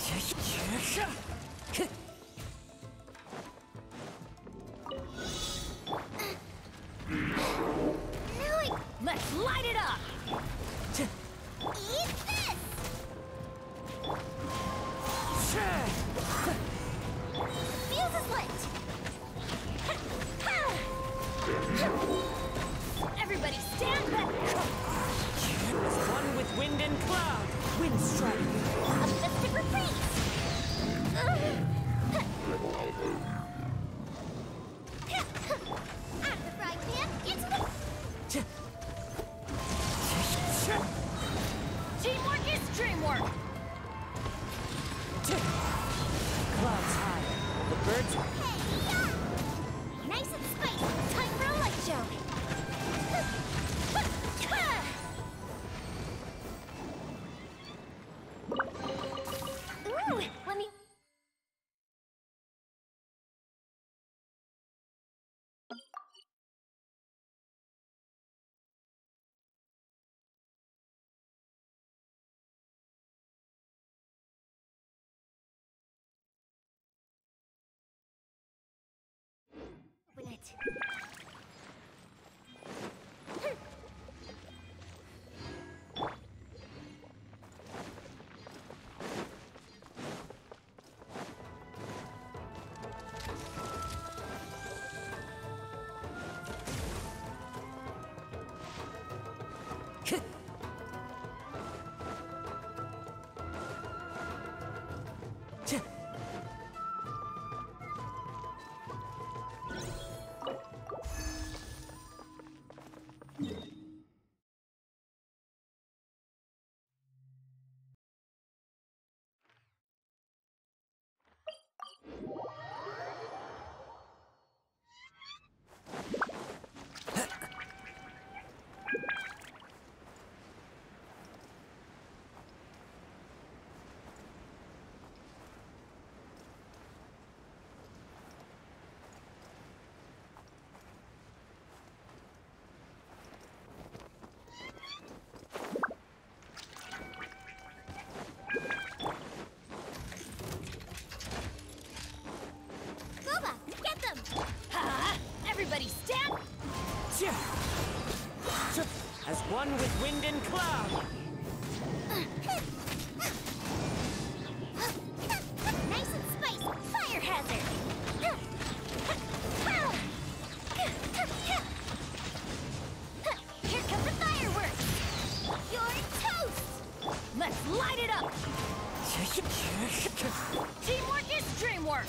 Let's light it up! Eat this! Fuse is lit! Everybody stand back! As one with wind and cloud! Wind strike! A festive reprise! Out of the frying pan, into the... Teamwork is dreamwork! Clouds high. The birds are... Hey, nice and spicy. Time for a light show. Ooh, let me... Open it. Boba, get them! Everybody stand! As one with wind and cloud! Nice and spicy! Fire hazard! Here come the fireworks! You're toast! Let's light it up! Teamwork is dreamwork!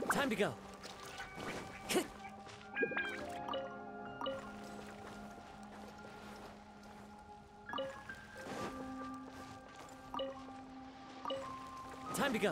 Time to go. Time to go.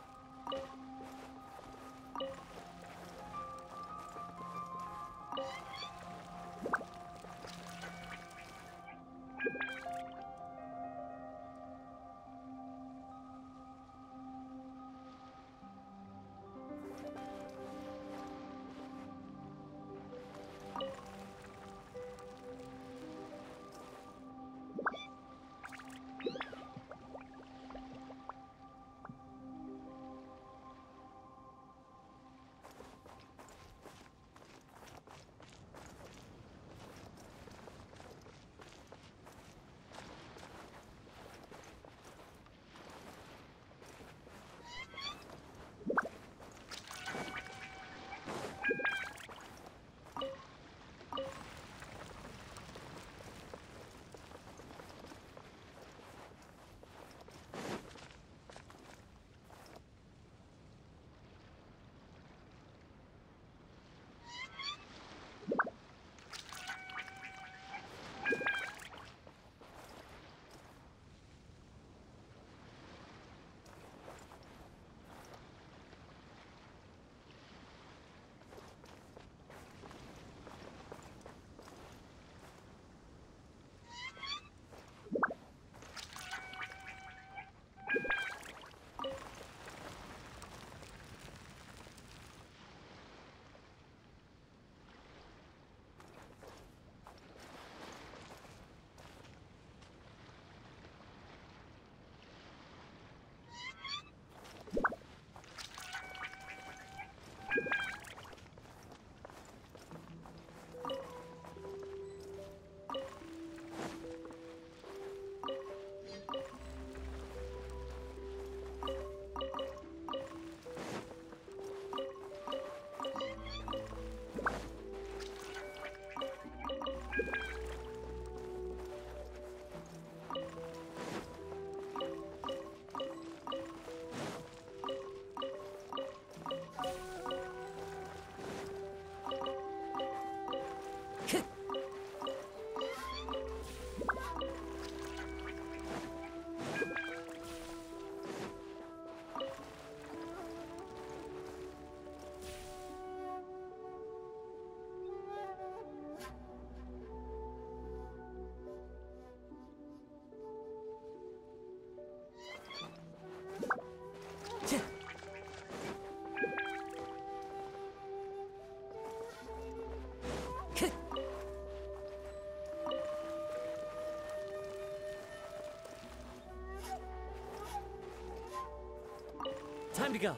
Time to go.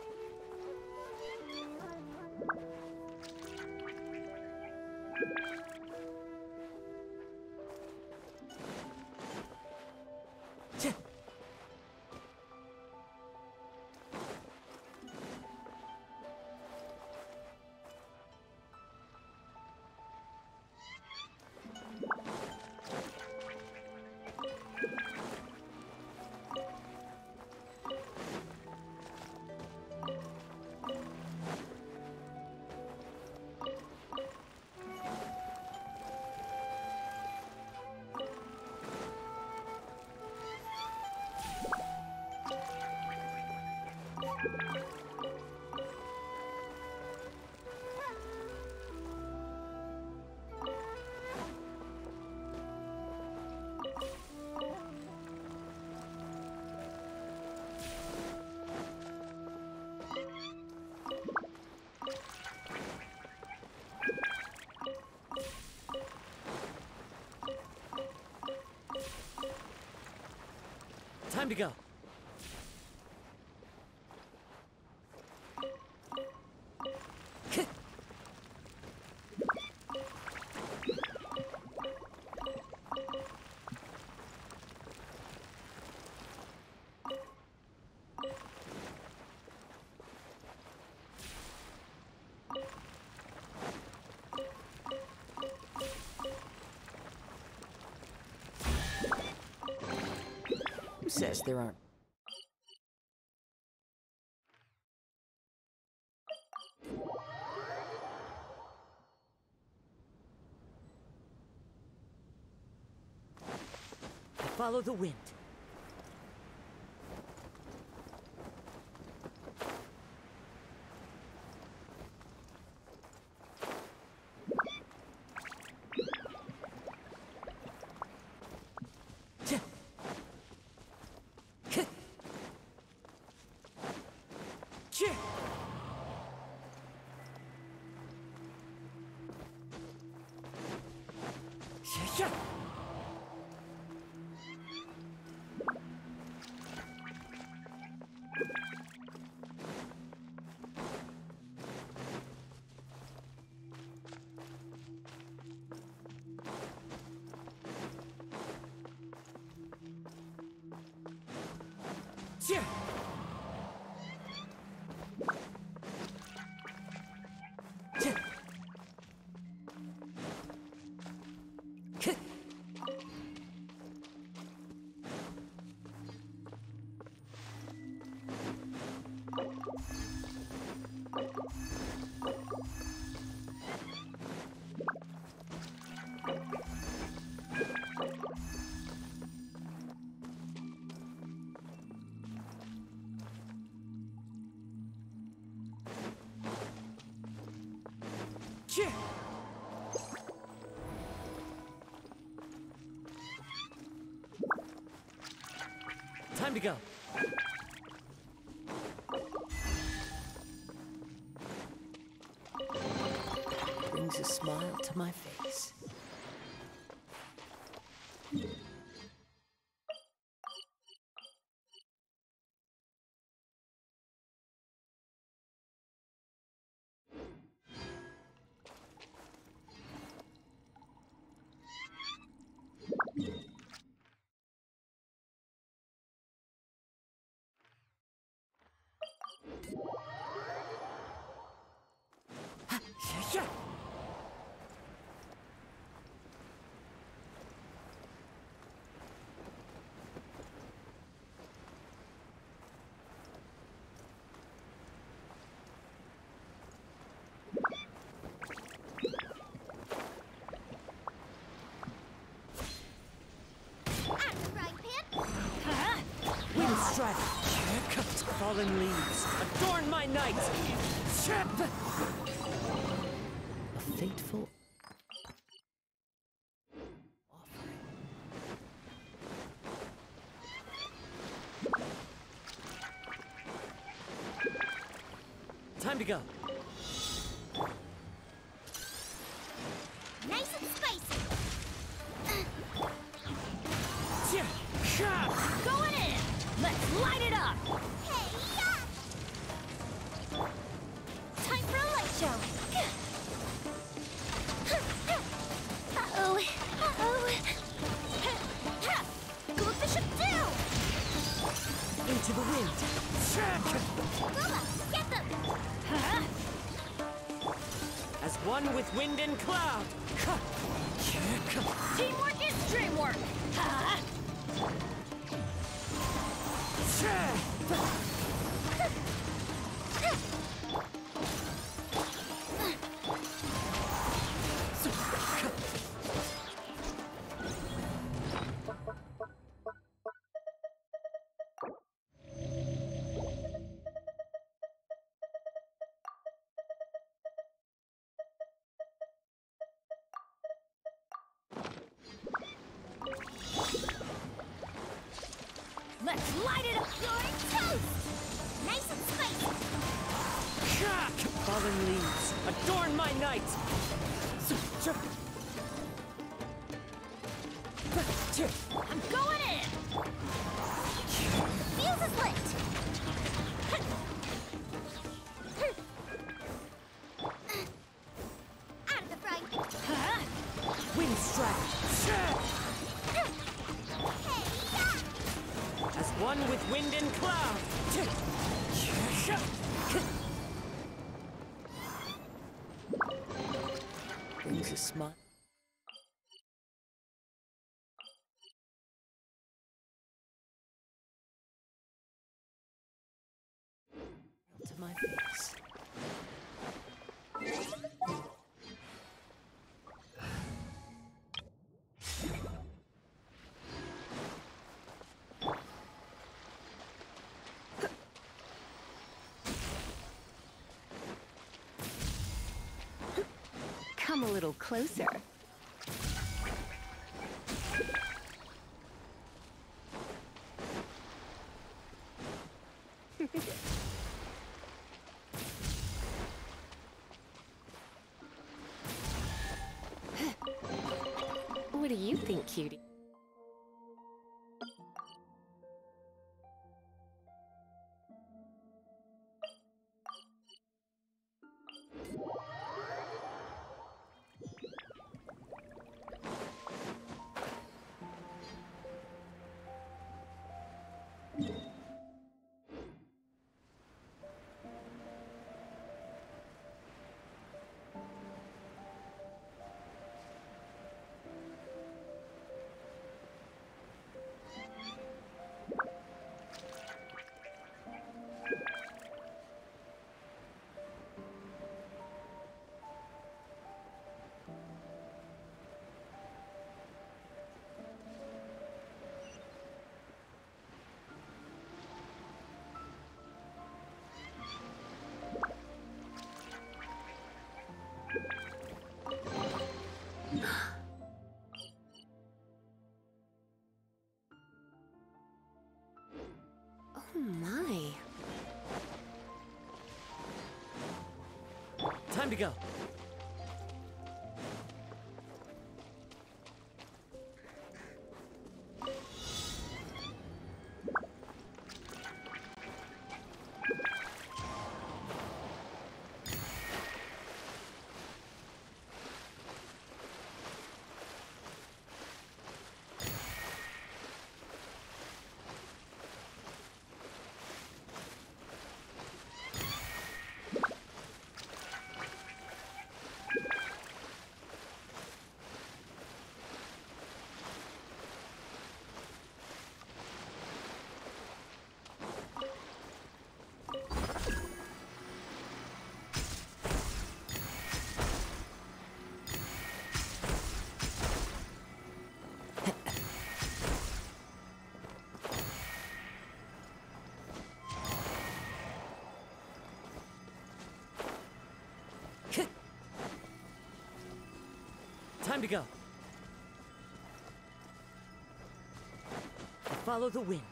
Time to go. Who says there aren't Follow the wind. Time to go. Brings a smile to my face. Fallen leaves, adorn my night! A fateful offering. Time to go. Nice and spicy. Going in. Let's light it up. Time for a light show. Uh-oh. Uh-oh. Goldfish it down. Into the wind. Bubba, get them. As one with wind and cloud. Teamwork is dreamwork. Let's light it up. You're toast. Nice and spicy. Fallen leaves, adorn my night. I'm going in. Fuse is lit. Out of the frying pan. Wind strike. As one with wind and cloud. Brings a smile. To my face. Come a little closer. What do you think, cutie? Oh my. Time to go. Time to go. Follow the wind.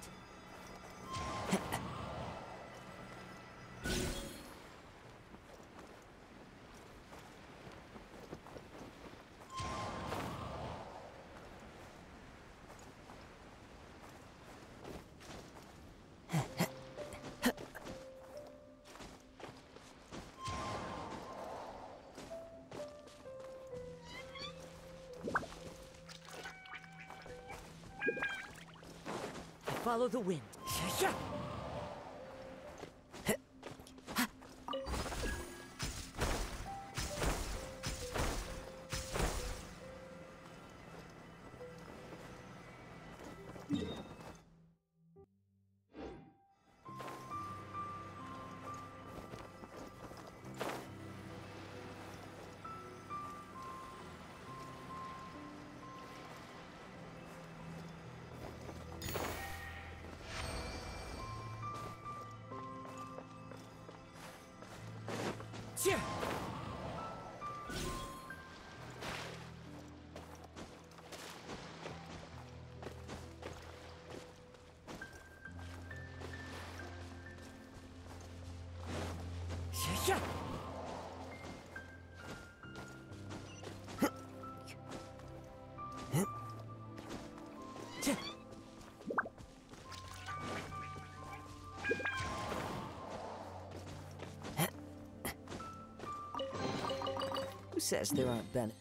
Follow the wind. Cheer! Yeah. Who says there aren't benefits?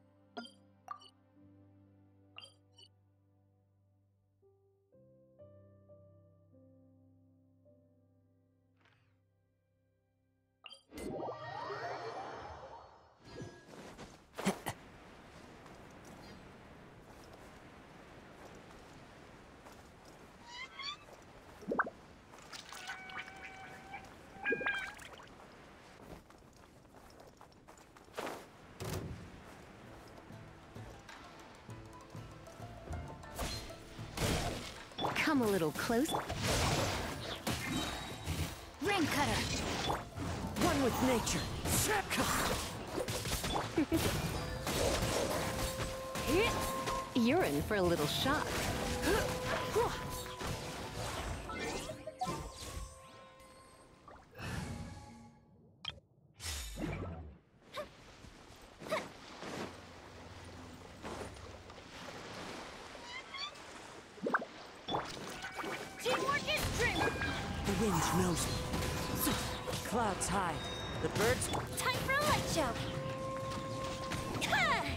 Come a little closer. Rain cutter. One with nature. You're in for a little shock. Teamwork is strength. The wind knows me. Clouds hide. The birds. Time for a light show. Ha!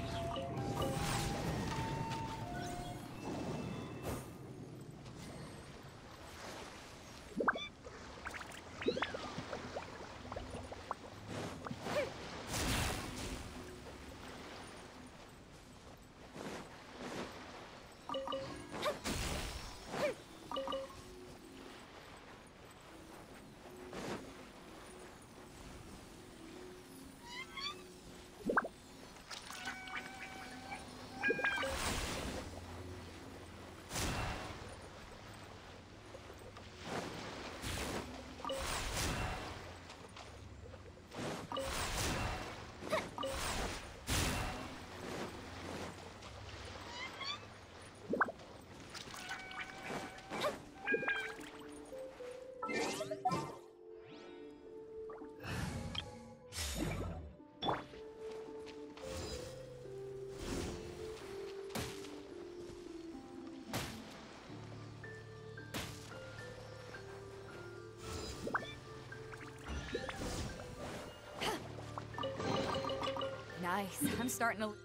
Nice. I'm starting to.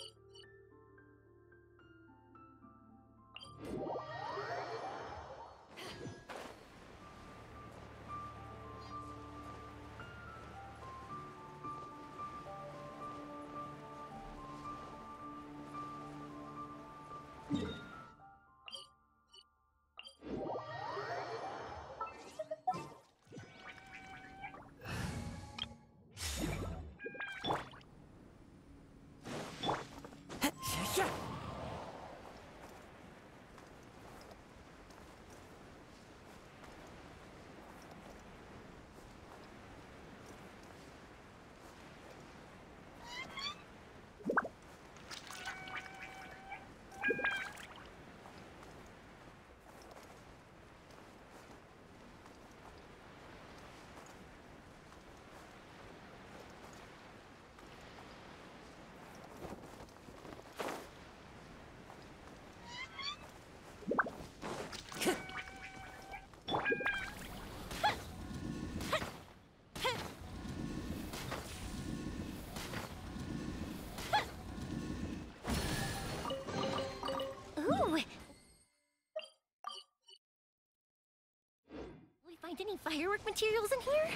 Find any firework materials in here?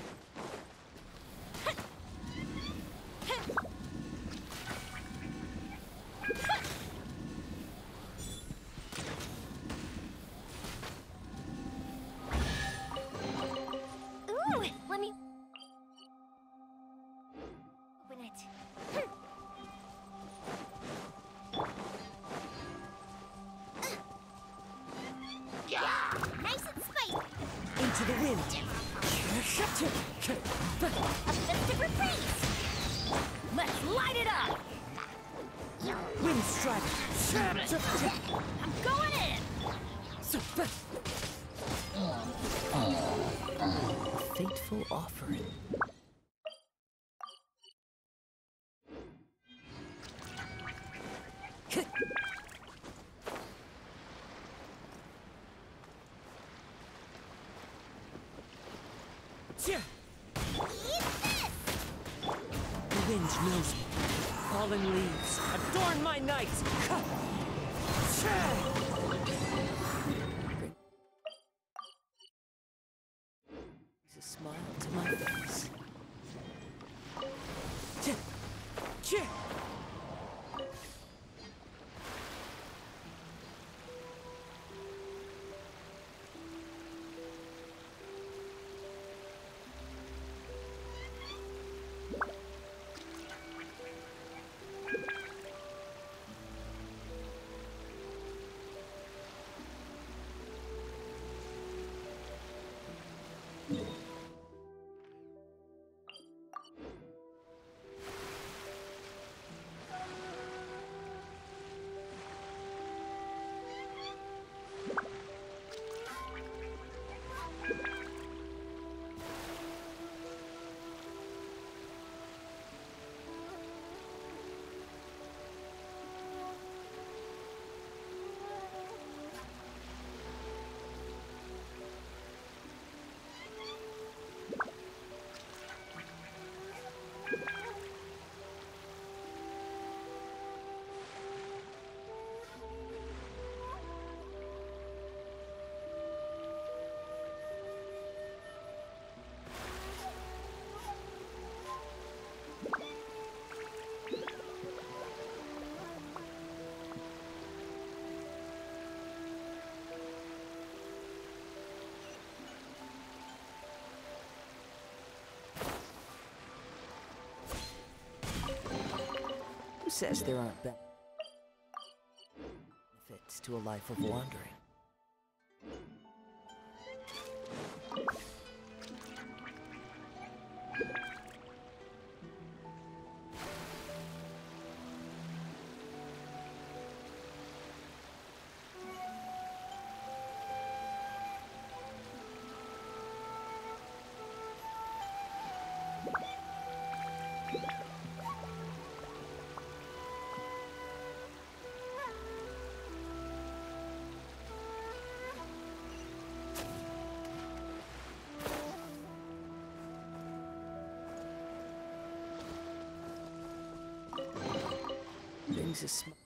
Ooh, let me open it. Nice and spicy. Into the wind. A festive reprise! Let's light it up! Wind strike. I'm going in! Fateful offering. Eat this! The wind knows me. Fallen leaves adorn my night. Brings a smile to my face. says there aren't benefits to a life of wandering. Brings a smile.